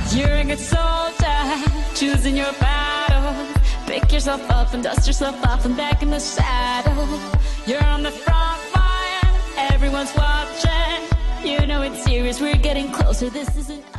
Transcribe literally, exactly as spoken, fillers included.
You're a good soldier, choosing your battle. Pick yourself up and dust yourself off and back in the saddle. You're on the front line, everyone's watching. You know it's serious, we're getting closer, this isn't